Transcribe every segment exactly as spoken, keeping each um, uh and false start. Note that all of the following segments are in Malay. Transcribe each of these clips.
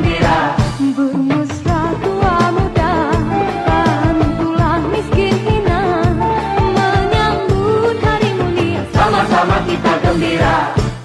gembira. Bermesra tua muda, bantulah miskin hina, menyambut hari mulia. Sama-sama kita gembira.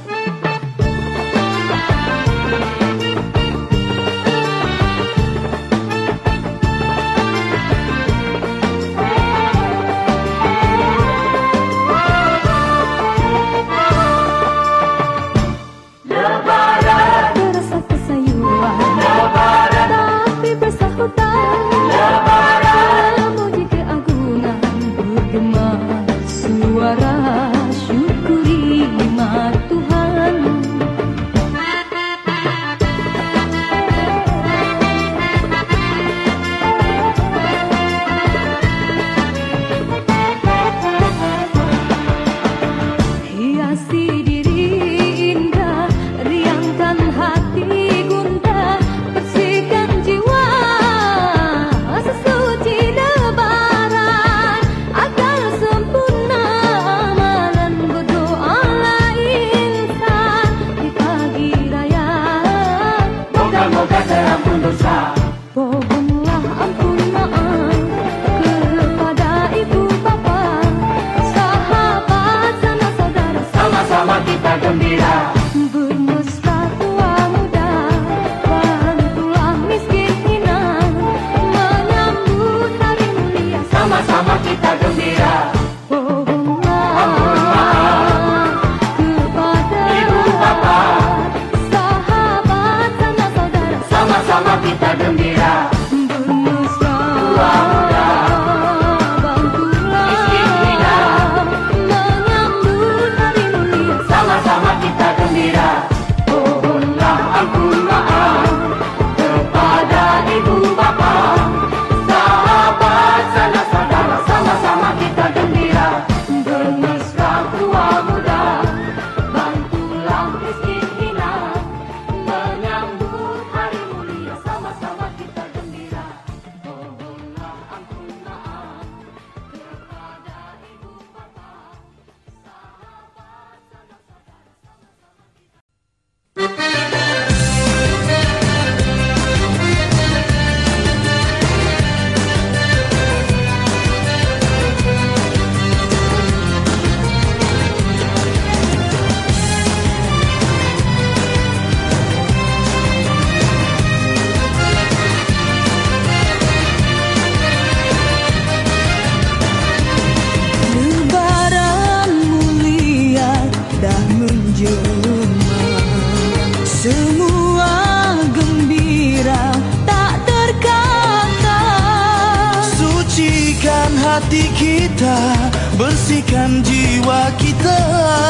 Hati kita, bersihkan jiwa kita.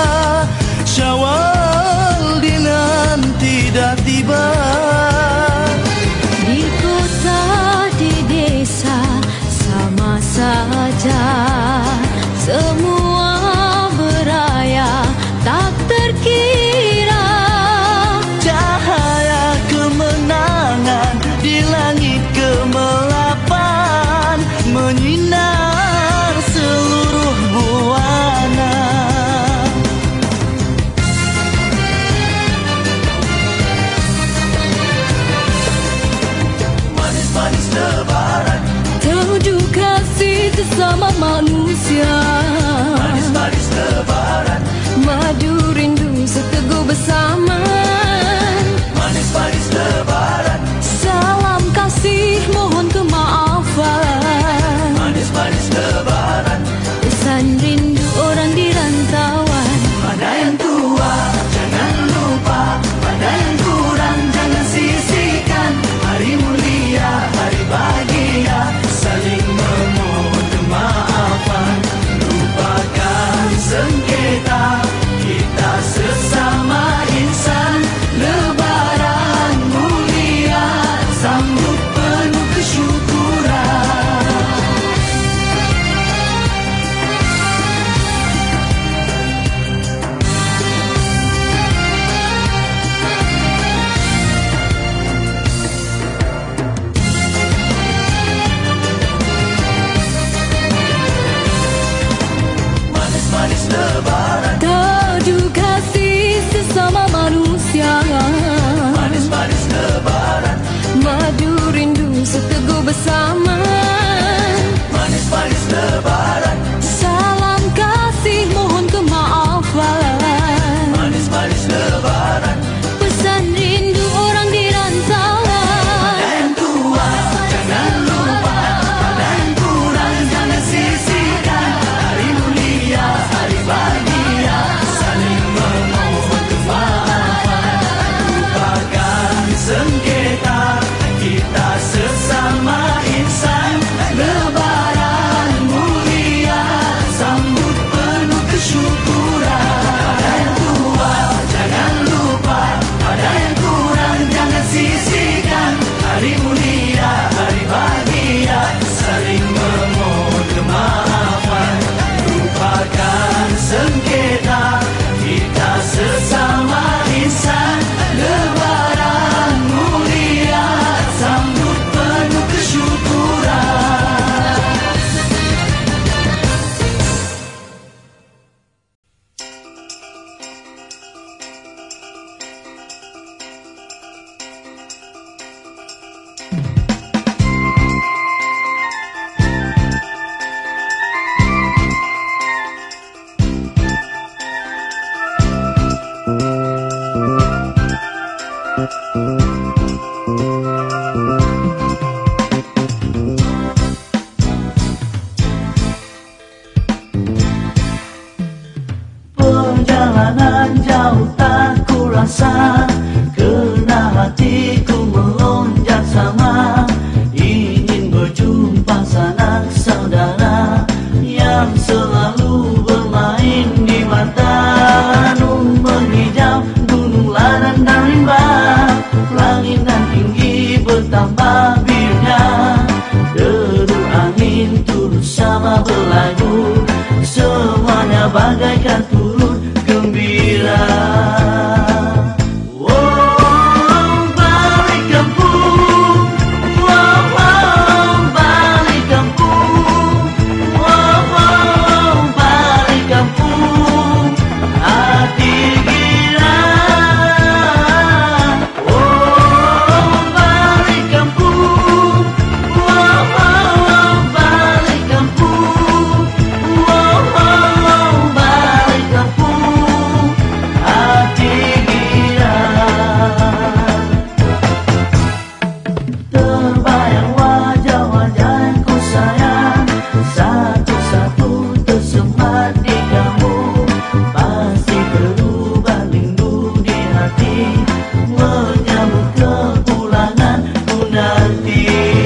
Syawal dinanti dah tiba. Di kota, di desa, sama saja. Semua beraya, tak terkira. Cahaya kemenangan di langit kemelapan menyinar seluruh buana. Manis-manis lebaran, Tunjuk kasih sesama manusia. manis-manis lebaran, Madu rindu seteguh bersama. manis-manis lebaran, Salam kasih mohon kemaafan. manis-manis lebaran. Pesan rindu orang di rantauan. Pada yang tua jangan lupa, pada yang kurang jangan sisihkan. Hari mulia, hari bahagia, saling memohon kemaafan. Lupakan sengketa, kita sesama insan. Lebaran mulia. bersama. Manis-manis lebaran, Salam kasih mohon kemaafan. manis-manis lebaran. Pesan rindu orang di rantauan. Pada yang tua, jangan lupa. Pada yang kurang, jangan sisihkan. Hari mulia, hari bahagia, saling memohon kemaafan. Lupakan sengketa kita sesama insan. Lebaran mulia, sambut penuh kesyukuran. Pada yang tua, jangan lupa. Pada yang kurang, jangan sisihkan. Hari mulia, hari bahagia, saling memohon kemaafan. Lupakan sengketa kita sesama insan. Lebaran mulia, sambut penuh kesyukuran. Perjalanan jauh tak kurasa, kerana hatiku melonjak sama. Ingin berjumpa sanak saudara yang selalu bermain di mata. Nun menghijau gunung ladang dan rimba, langit dan tinggi bertambah birunya. Deru angin turut sama berlagu, semuanya bagaikan turut gembira. Oh, balik kampung. Oh, oh, balik kampung. Oh, oh, balik kampung. Hati gila. Oh, balik kampung. Oh, oh, balik kampung. Oh, oh, balik kampung. Hati gila. Terbayang wajah-wajah yang ku sayang, satu-satu tersemat di kamu. Pasti berubah rindu di hati, menyambut kepulangan ku nanti.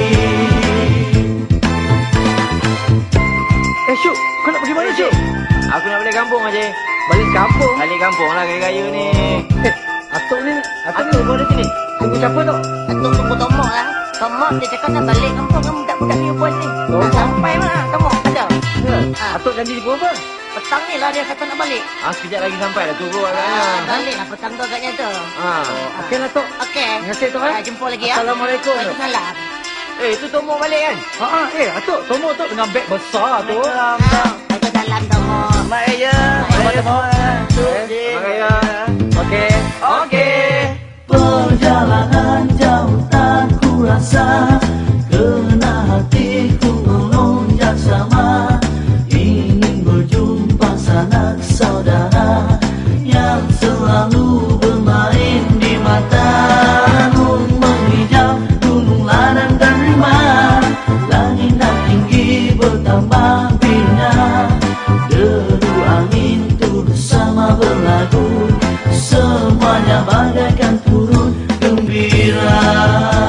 Eh Syuk, kau nak pergi mana Syuk? Aku nak balik kampung aja. Balik kampung? Balik kampung lah raya-raya ni. Eh, Atuk ni, Atuk ni Atuk kau ada sini? tunggu siapa tu? Atuk tunggu Tomok lah. Tomok dia cakap nak balik kampung dengan budak-budak ni puan ni. Oh. Nak sampai mana Tomok ada. Ya. Ha. Atuk janji di apa? Petang ni lah dia kata nak balik. Ah, sekejap lagi sampai dah tunggu Ha, agaknya. balik lah petang tu agaknya tu. Ah. Okey lah Tok. Okey. Terima kasih Tok, eh. Ha, jumpa lagi ya. Assalamualaikum. Waalaikumsalam. Eh, tu Tomok balik kan? Ha ah, eh Atuk, Tomo tu dengan beg besar tu. Ha, Waalaikumsalam Tomok. Selamat Raya. Selamat Raya Tomo. Selamat Raya. Okey. Okey. Perjalanan jauh tak kurasa, kerana hatiku melonjak sama. Ingin berjumpa sanak saudara yang selalu bermain di mata. Nun menghijau gunung ladang dan rimba, langit dan tinggi bertambah birunya. Deru angin turut sama berlagu, semuanya bagaikan turut gembira.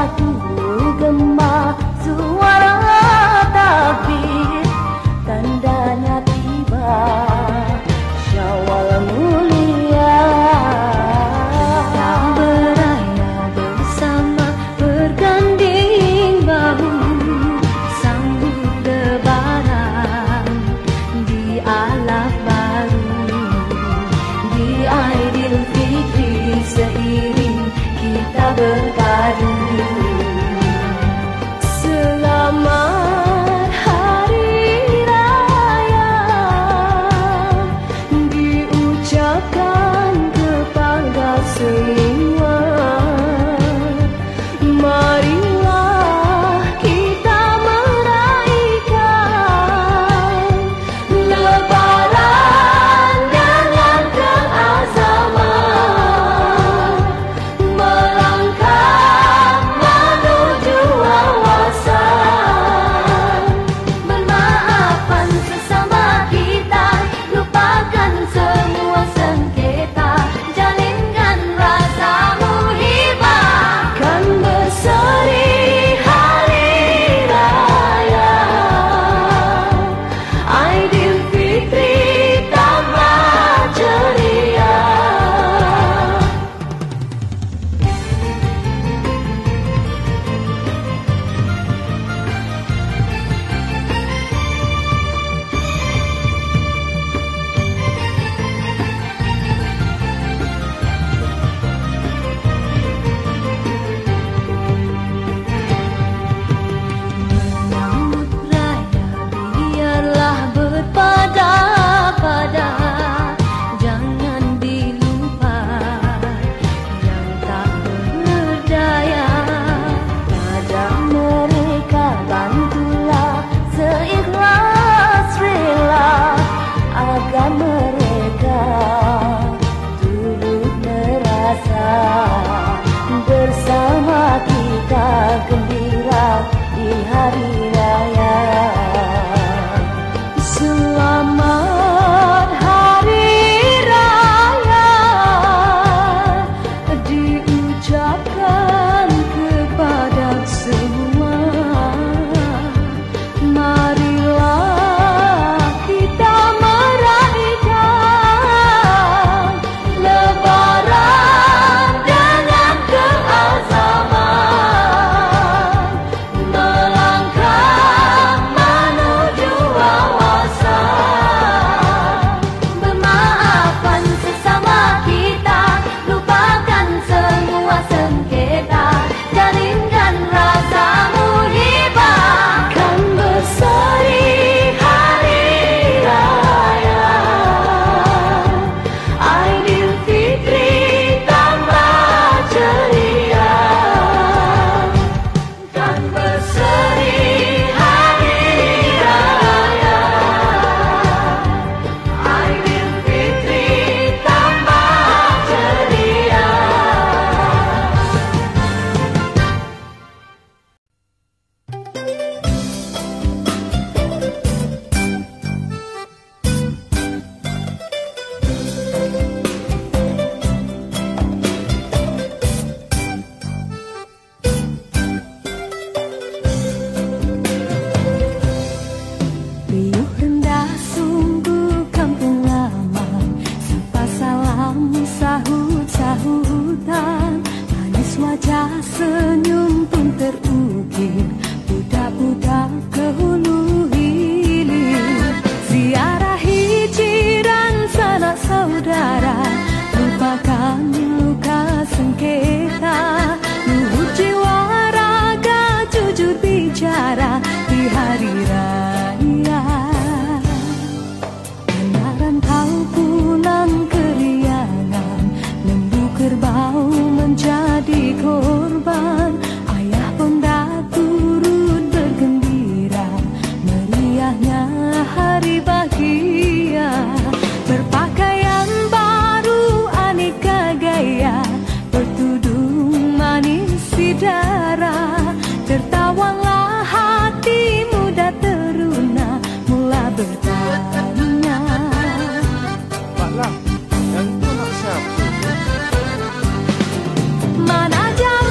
Mana jam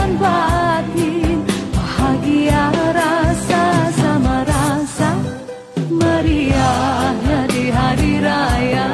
dan batin, bahagia rasa sama rasa, meriahnya di hari raya.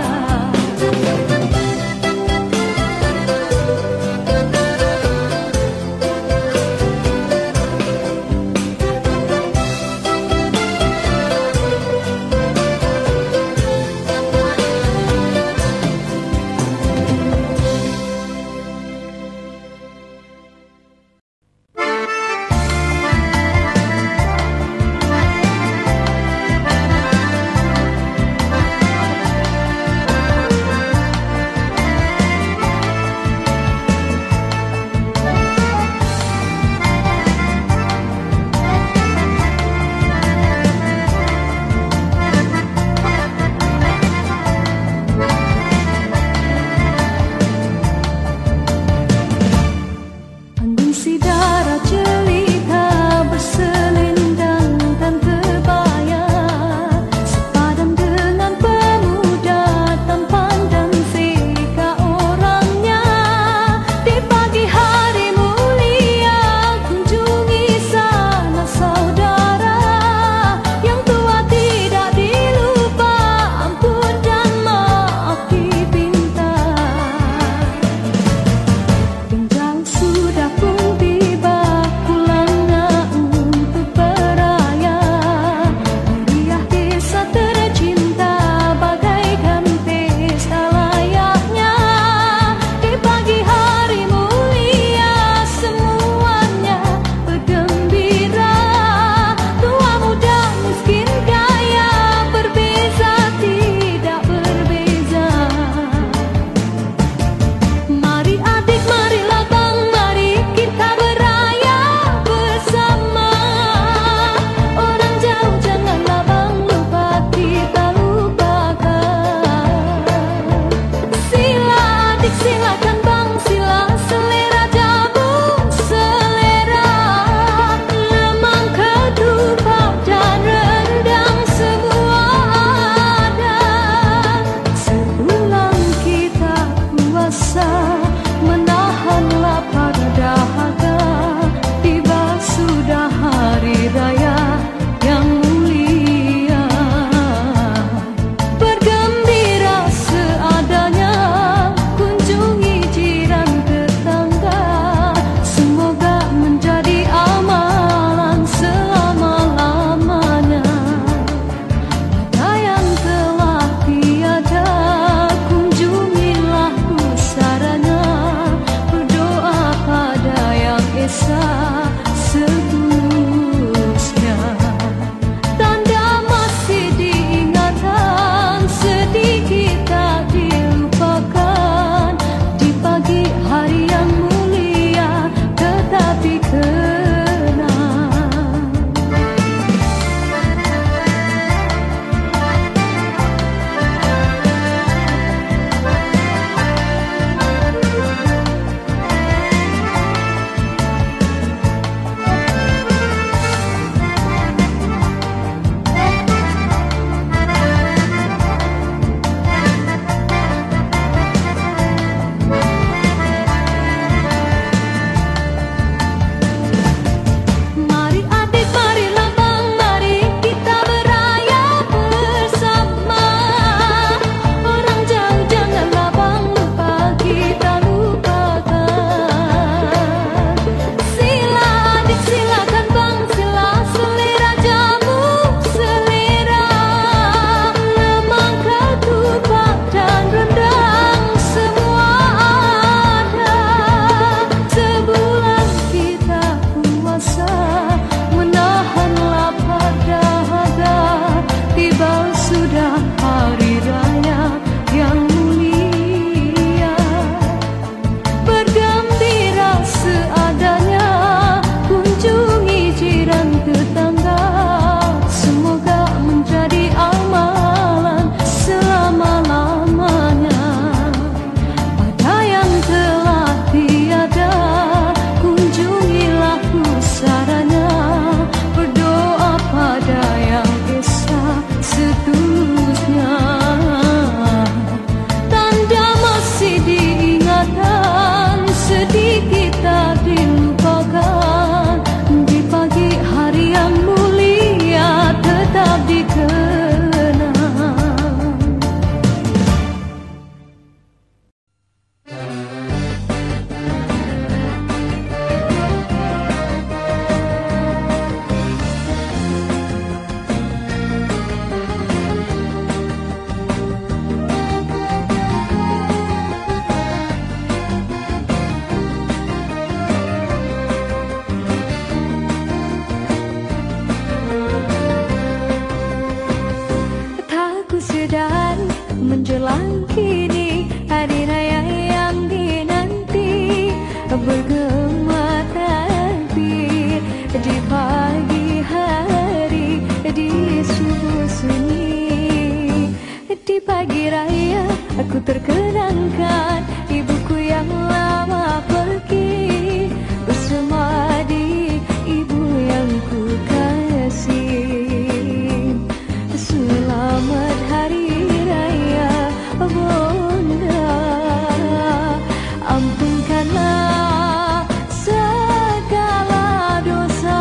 kini hari raya yang dinanti, bergema takbir di pagi hari, di subuh sunyi. Di pagi raya aku terkenangkan ibuku yang lama pergi, bersemadi ibu yang ku kasih. Selamat hari raya Bonda, ampunkanlah segala dosa.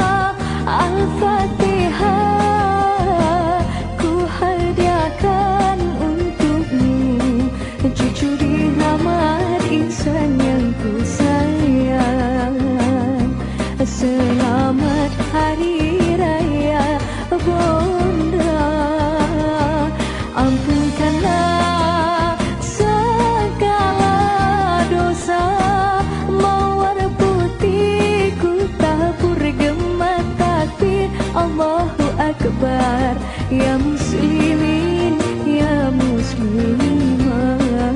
Al-Fatihah ku hadiahkan untukmu, cucu dirahmat insan yang ku sayang. Selamat hari raya Bonda, ampunkanlah segala dosa. Mawar putih ku tabur gema takbir, Allahu Akbar. Ya muslimin, ya muslimah.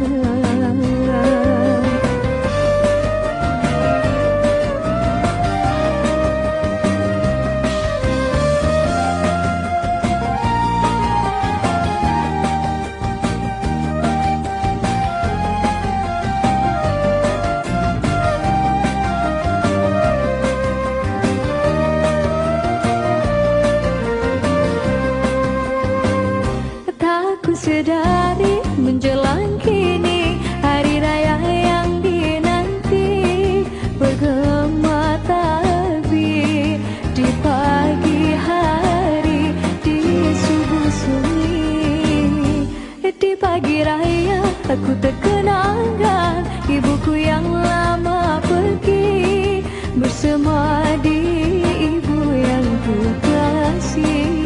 Sedari menjelang kini hari raya yang dinanti, bergema takbir di pagi hari, di subuh sunyi. Di pagi raya aku terkenangkan ibuku yang lama pergi, bersemadi ibu yang ku kasih.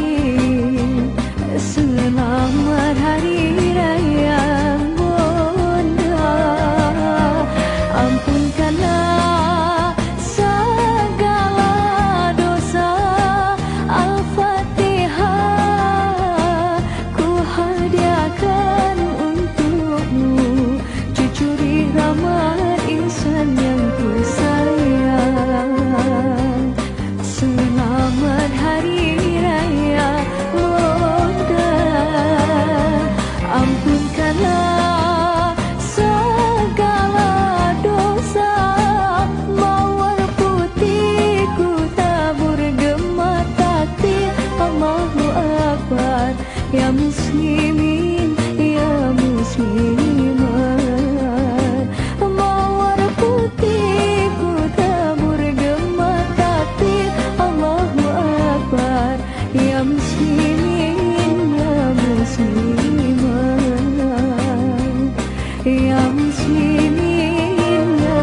Selamat hari raya Bonda, ampunkanlah segala dosa. Al-Fatihah ku hadiahkan untukmu, cucu dirahmat insan yang ku sayang. Selamat hari raya Bonda, ampunkanlah segala dosa. Mawar putih ku tabur gema takbir, Allahu Akbar. Ya muslimin, ya muslimat. Mawar putih ku tabur gema takbir, Allahu Akbar. Ya muslimin, ya muslimat. Ya muslimin, ya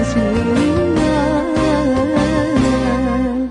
muslimat.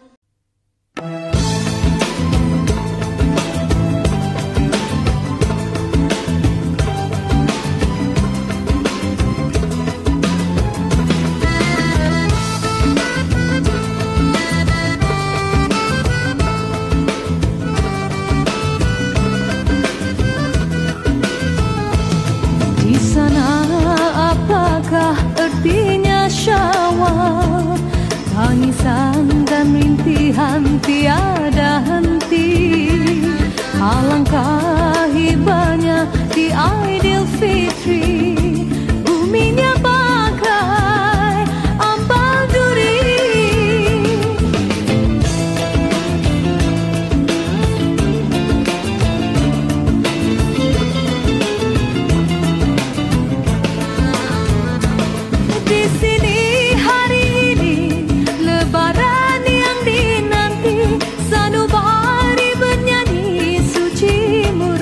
Di sana apakah artinya Syawal? Tangisan dan rintihan tiada henti. Alangkah hibahnya di Aidilfitri, buminya bagai ambal duri. Di sini hari ini Lebaran yang dinanti, sanubari bernyanyi suci murni.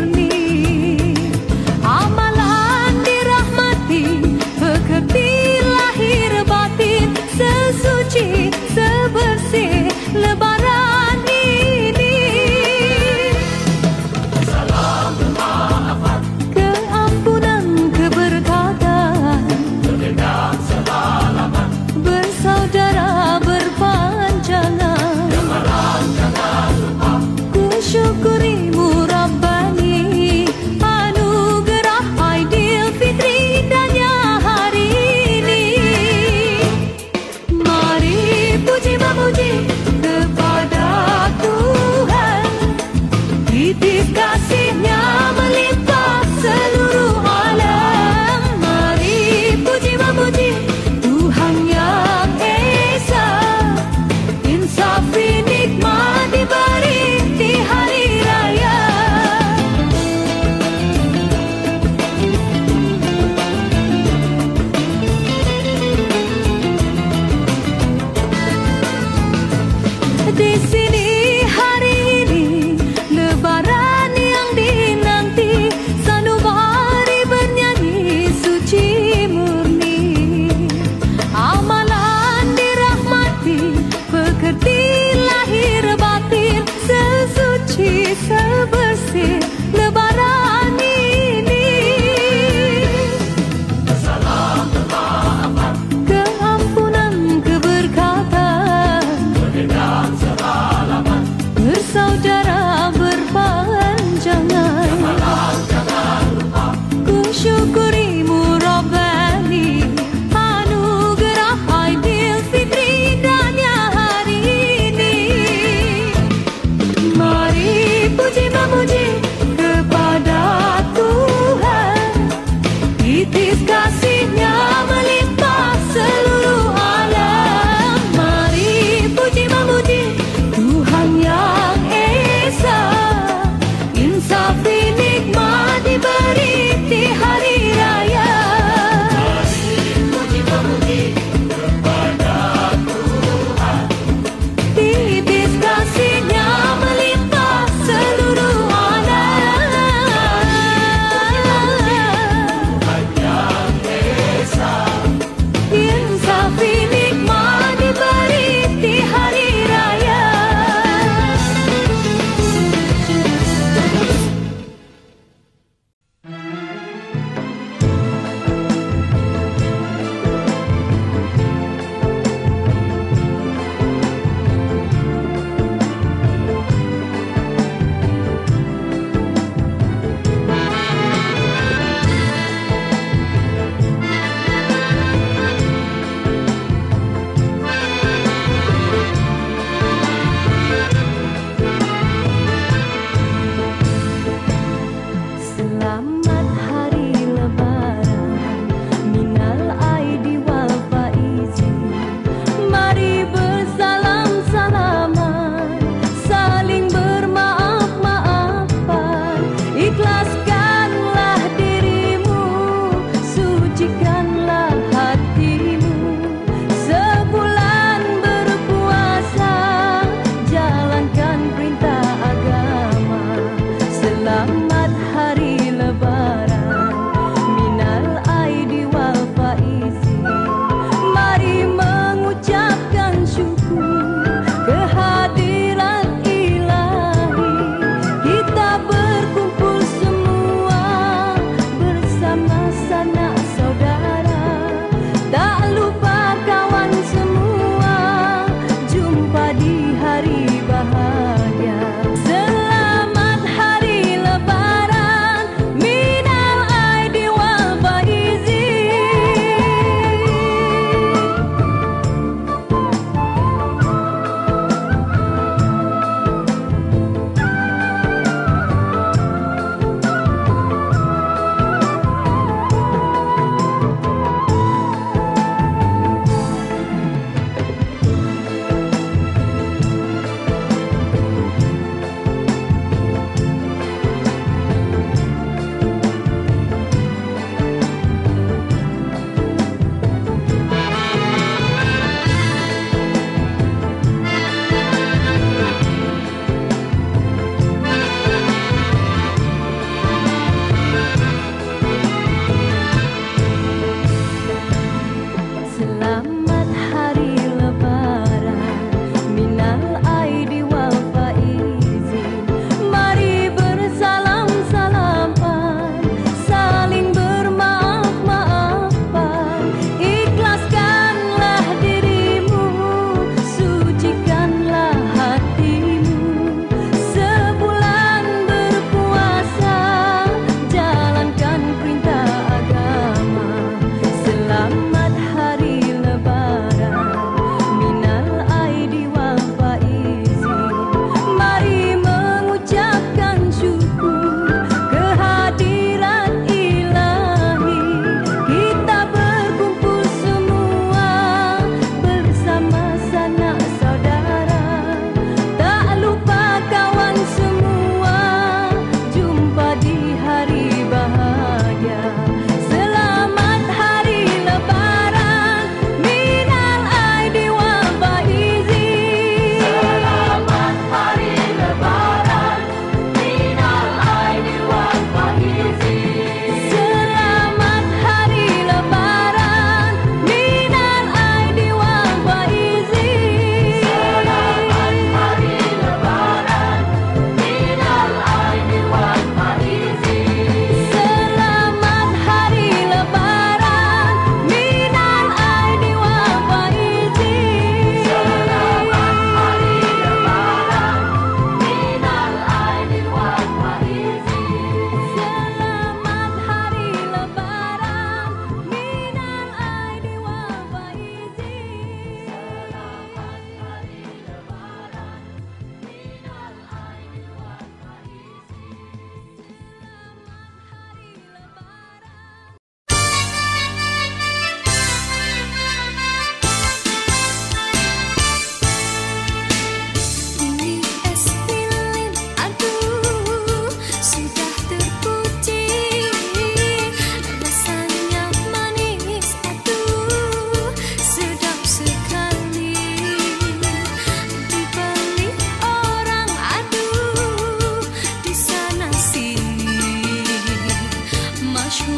mensyukurimu Rabbani, anugerah Aidil Fitri indahnya hari ini. Mari puji memuji kepada Tuhan, titis kasih-Nya melimpah seluruh alam. Mari puji memuji Tuhan yang Esa, insafi nikmat diberi di hari raya.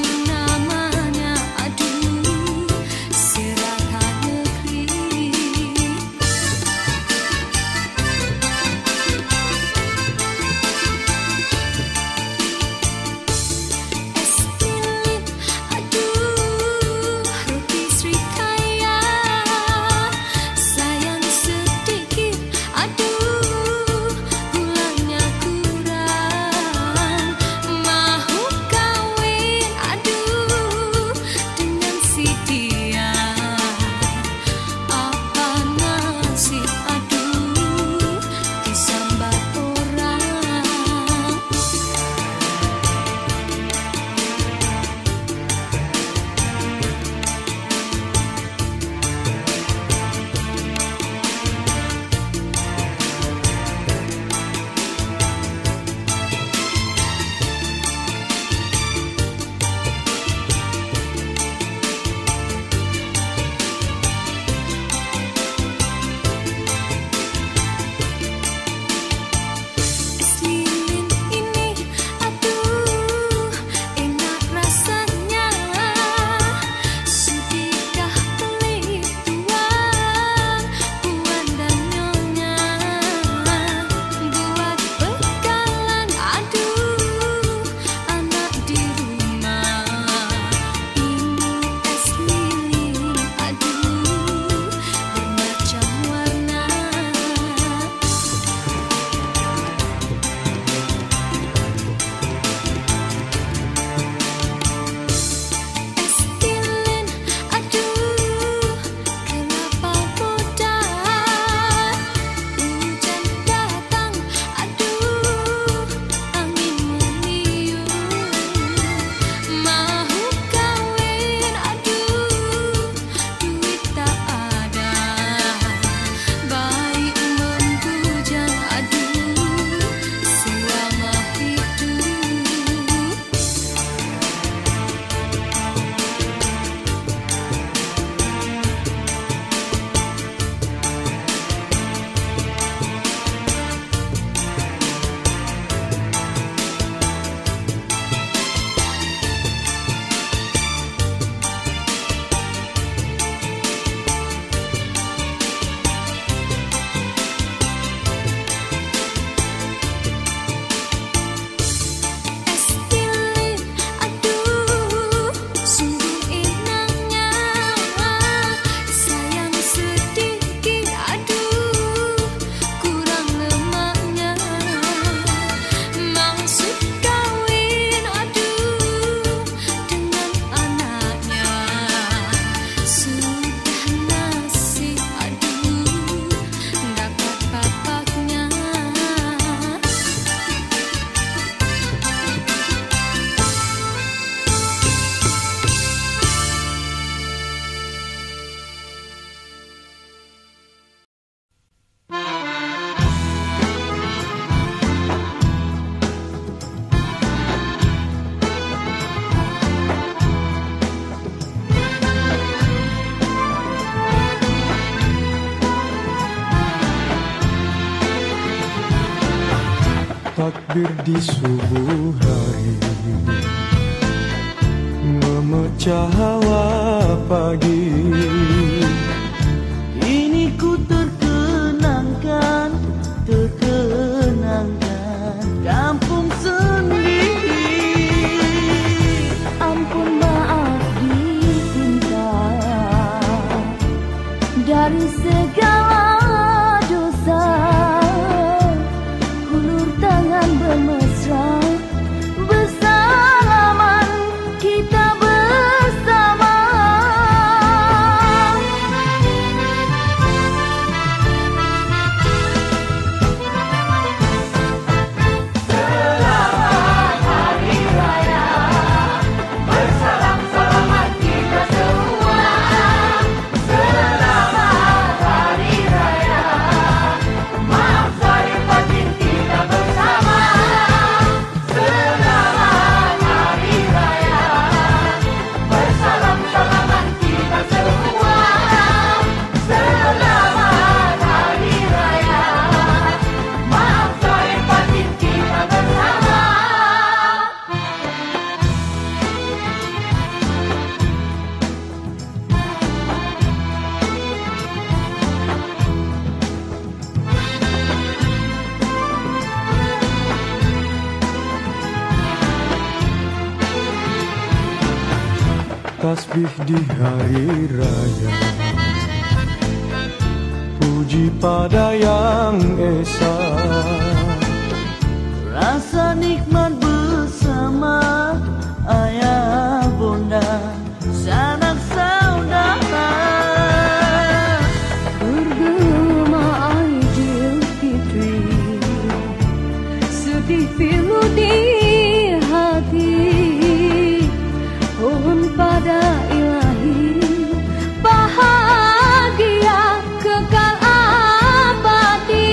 takbir di subuh hari, memecah hawa pagi. Ini ku terkenangkan, terkenangkan kampung sendiri. Ampun maaf diminta dari segala dosa. Hulur tangan bermesra, bersalaman kita bersama. Selamat Hari Raya, bersalam-salaman kita semua. Selamat Hari tasbih di hari raya. Puji pada Yang Esa, Rasa nikmat bersama ayah bunda sanak saudara. Bergema Aidil Fitri, sedih pilu di hati. Mohon pada Ilahi bahagia kekal abadi.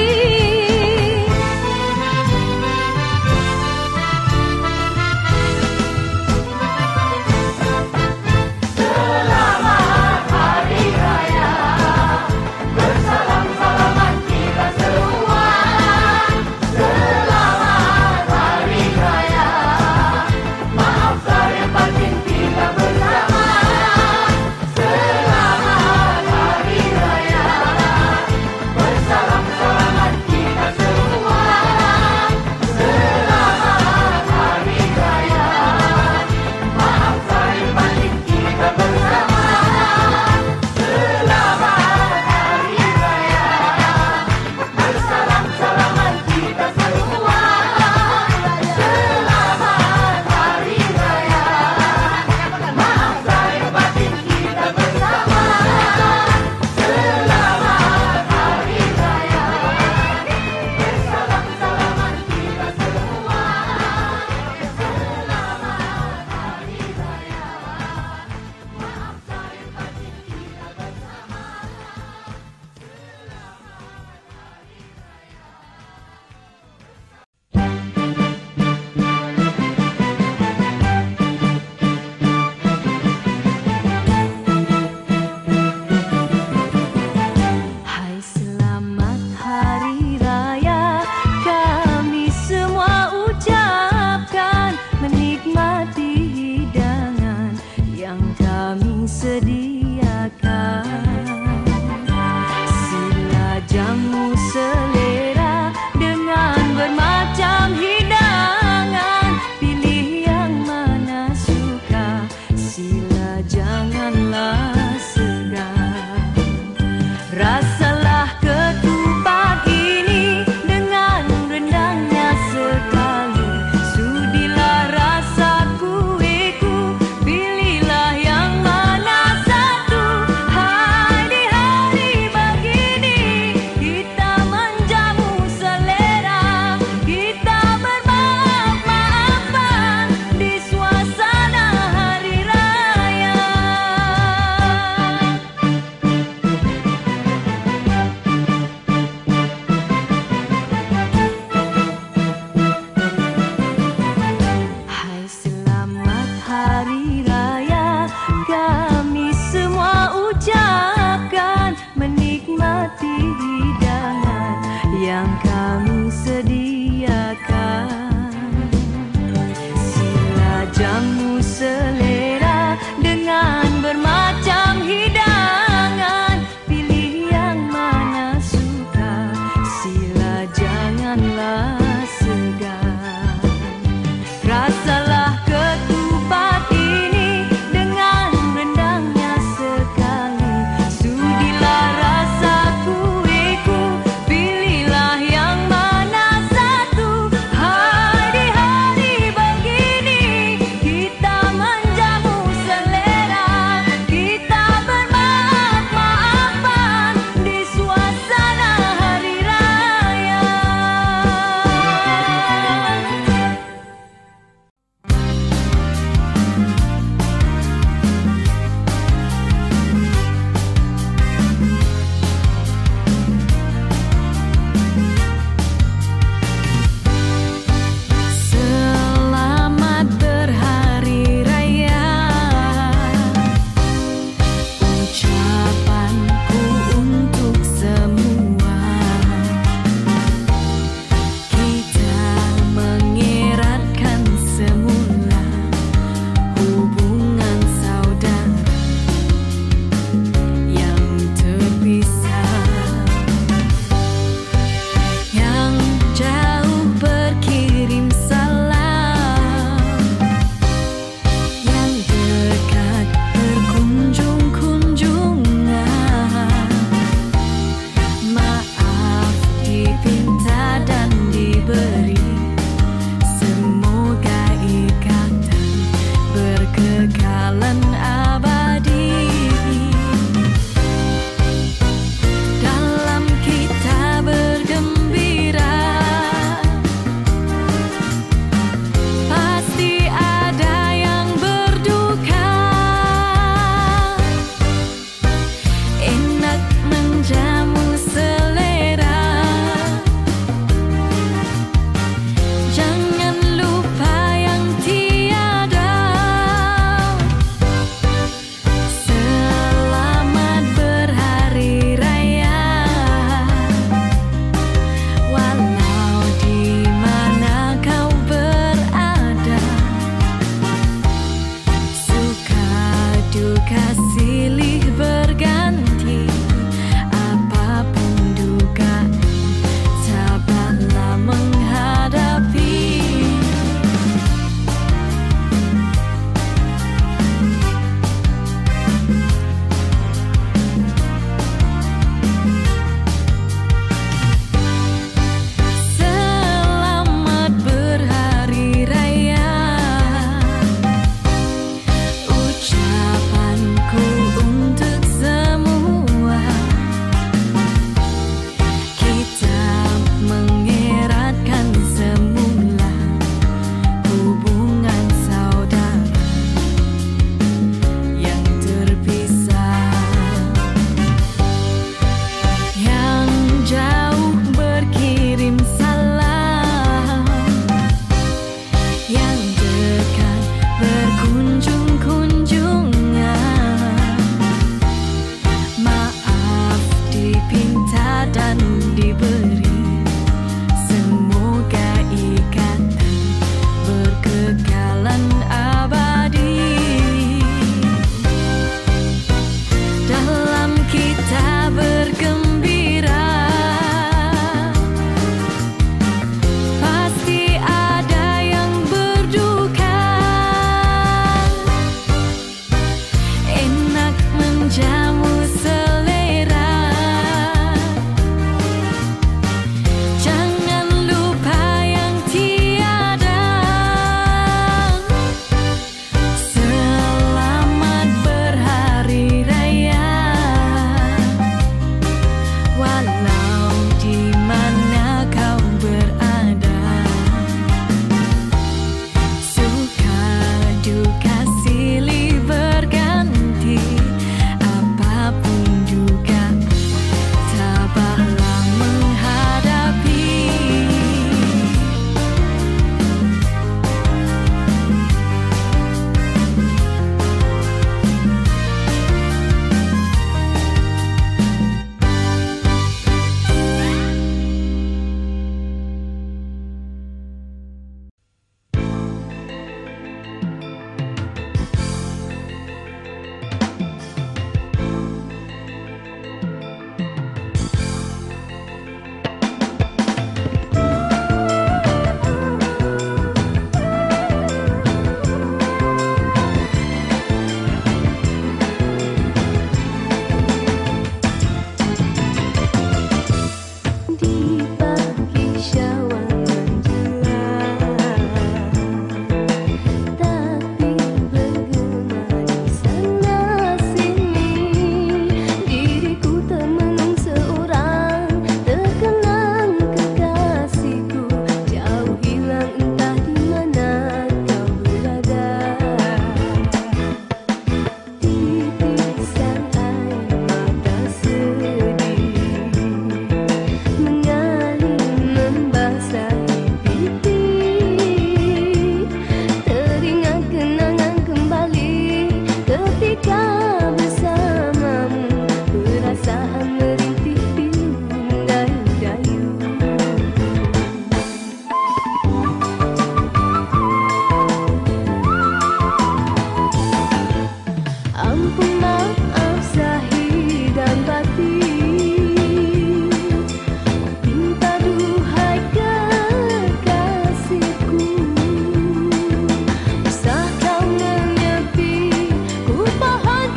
Usah kau menyepi, ku pohon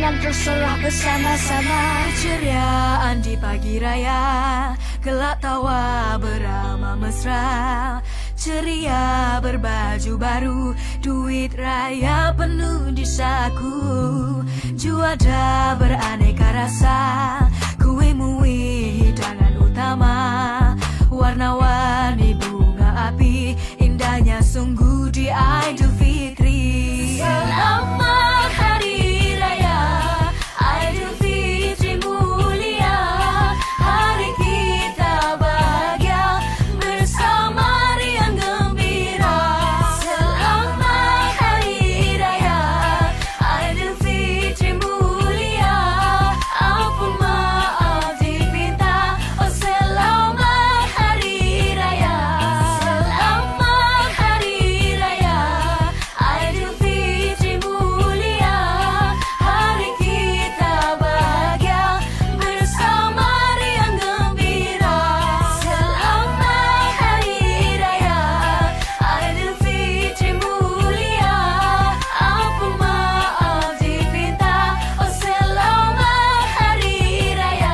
senang terserah bersama-sama. Ceriaan di pagi raya, gelak tawa beramah mesra. Ceria berbaju baru, duit raya penuh di saku. Juada beraneka rasa, kue muih hidangan utama. Warna-warni bunga api, indahnya sungguh di Idul Fitri. Selamat Hari Raya Idul Fitri mulia, hari kita bahagia bersama riang gembira. Selamat Hari Raya Idul Fitri mulia, ampun maaf dipinta. Oh selamat Hari Raya, selamat Hari Raya Idul Fitri mulia, hari kita bahagia bersama riang gembira. Selamat Hari Raya Idul Fitri mulia, ampun maaf dipinta. Oh selamat Hari Raya.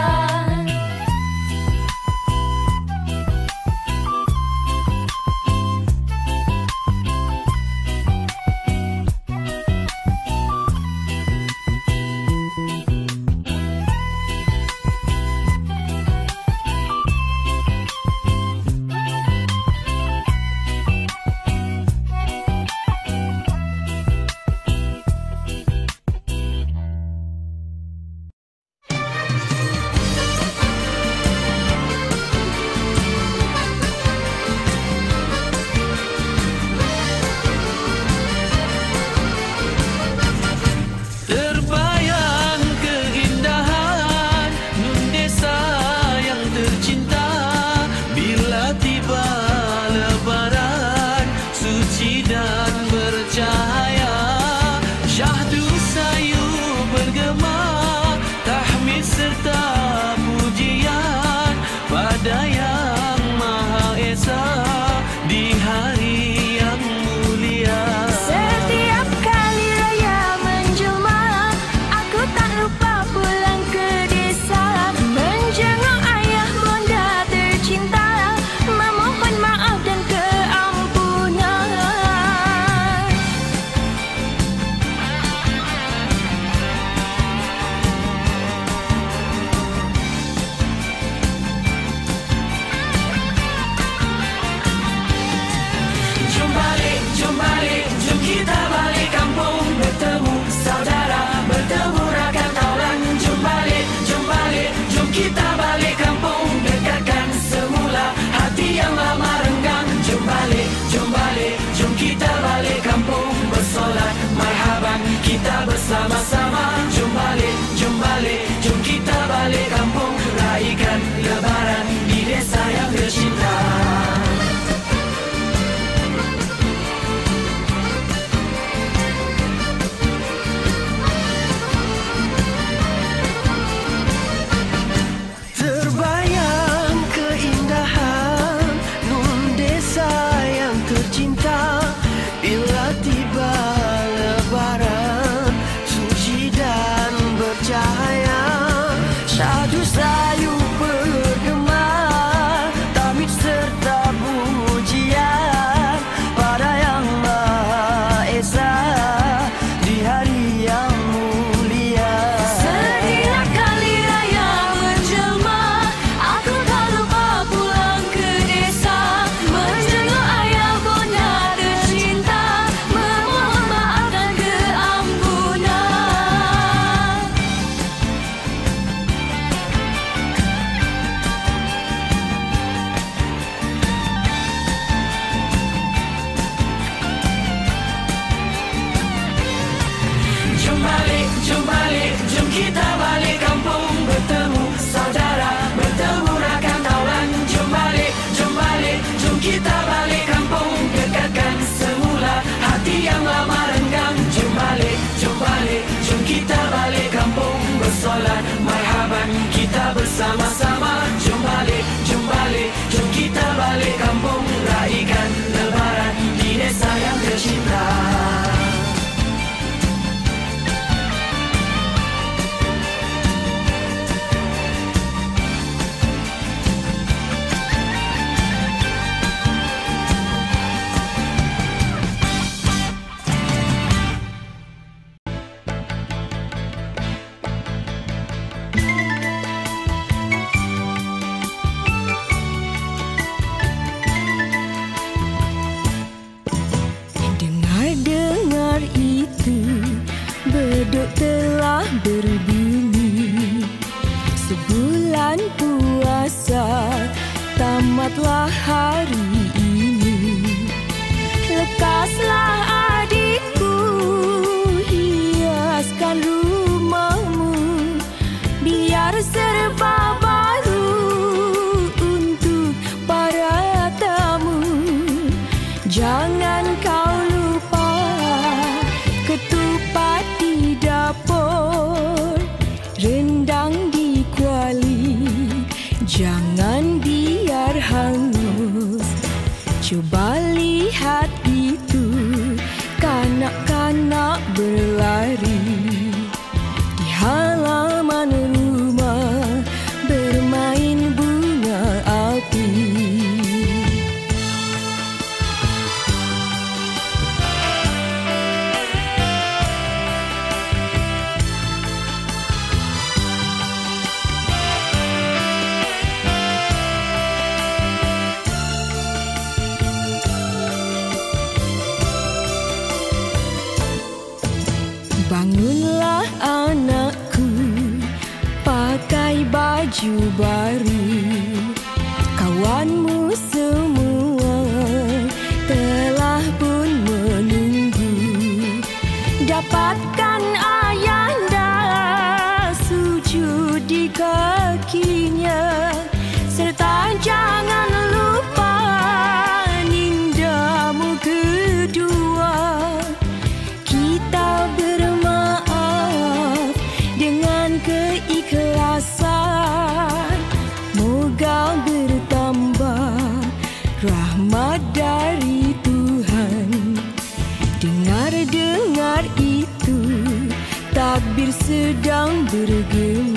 Terbayang keindahan nun desa yang tercinta. Bila tiba lebaran suci dan bercahaya, syahdu sayu bergema, tahmid serta pujian pada Yang Maha Esa di hari yang mulia. Setiap kali raya menjelma, aku tak lupa pulang ke desa, menjenguk ayah bonda tercinta, memohon maaf dan keampunan. Jom balik, jom balik, jom kita balik kampung, bertemu saudara, bertemu rakan kawan. Jom balik, jom balik, jom kita balik kampung, dekatkan semula hati yang lama renggang. Jom balik, jom balik, jom kita balik kampung, bersolat marhaban kita bersama-sama. Jom balik, jom balik, jom kita balik kampung, raikan lebaran di desa yang tercinta. Terbayang keindahan nun desa yang tercinta. Bila tiba lebaran suci dan bercahaya, syahdu sayu bergema, tahmid serta pujian pada Yang Maha Esa di hari yang mulia. Setiap kali raya menjelma, aku tak lupa pulang ke desa, menjenguk ayah bonda tercinta, memohon maaf dan keampunan. Jom balik, jom balik, jom kita balik kampung, bertemu saudara, bertemu rakan kawan. Jom balik, jom balik, jom kita balik kampung, dekatkan semula hati yang lama renggang. Jom balik, jom balik, jom kita balik kampung, bersolat marhaban kita bersama-sama. Jom balik, jom balik, jom kita balik kampung, raikan lebaran di desa yang tercinta. selamatlah hari ini. Lekaslah adikku, hiaskan rumahmu, biar serba baru untuk para tamu. Jangan kau lupa ketupat di dapur, rendang di kuali, jangan biar hangus. Cuba lihat itu, kanak-kanak berlari di halaman rumah, bermain bunga api. Bangunlah anakku, pakai baju baru. Kawanmu semua telah pun menunggu. Dapatkan ayanda, sujud di kakinya, serta jangan lupa nindamu kedua. Kita bermaaf dengan keikhlasan, moga bertambah rahmat dari Tuhan. Dengar-dengar itu, takbir sedang bergema.